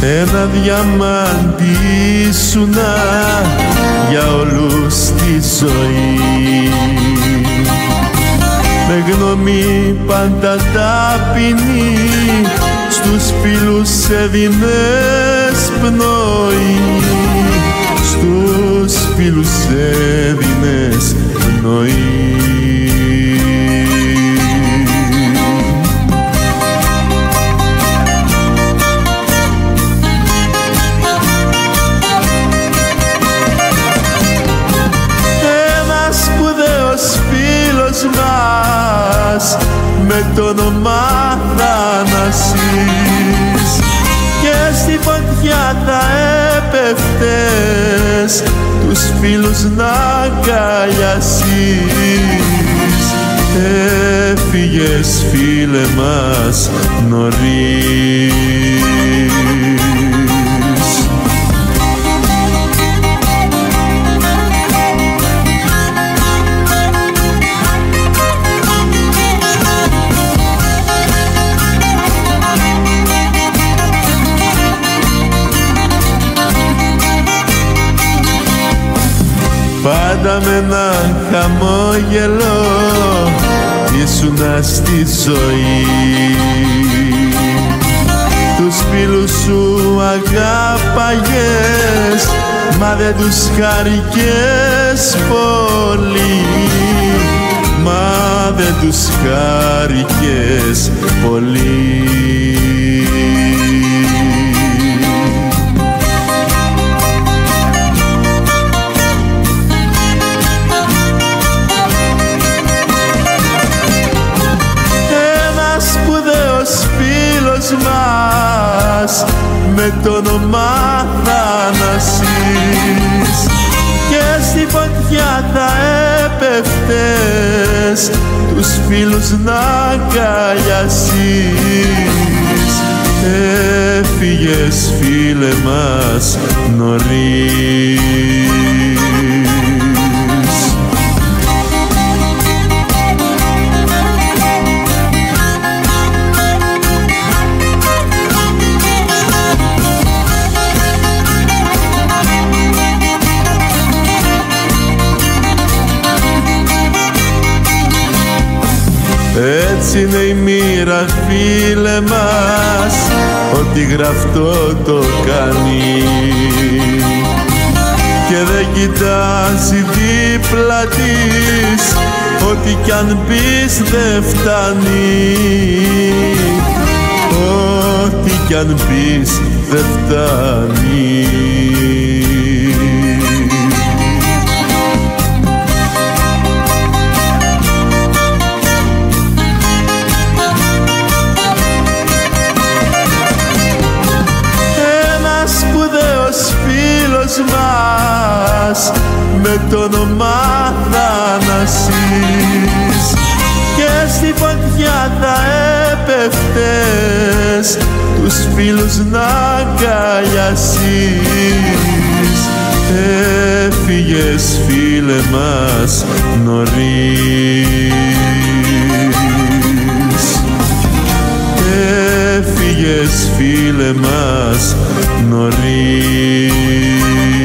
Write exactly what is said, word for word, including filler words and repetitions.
ένα διαμάντι ήσουνα για όλους τη ζωή. Με γνώμη πάντα ταπεινή στους φίλους έδινες πνοή, στους φίλους έδινες πνοή. Ένας σπουδαίος φίλος μας με το όνομα Θανάσης, και στη φωτιά θα έπεφτες τους φίλους να αγκαλιάσεις. Έφυγες φίλε μας νωρίς. Πάντα με ένα χαμόγελο ήσουνα στη ζωή. Τους φίλους σου αγάπαγες, μα δεν τους χάρηκες πολύ, μα δεν τους χάρηκες πολύ. Μας με το όνομα Θανάσης, και στη φωτιά θα έπεφτες τους φίλους να αγκαλιάσεις. Έφυγες φίλε μας νωρίς. Έτσι είναι η μοίρα φίλε μας, ό,τι γραφτό το κάνει, και δεν κοιτάζει δίπλα της, ό,τι κι αν πεις δεν φτάνει, ό,τι κι αν πεις δεν φτάνει. Μας με το όνομα Θανάσης, και στη φωτιά θα έπεφτες τους φίλους να αγκαλιάσεις. Έφυγες φίλε μας νωρίς. Έφυγες φίλε μας νωρίς.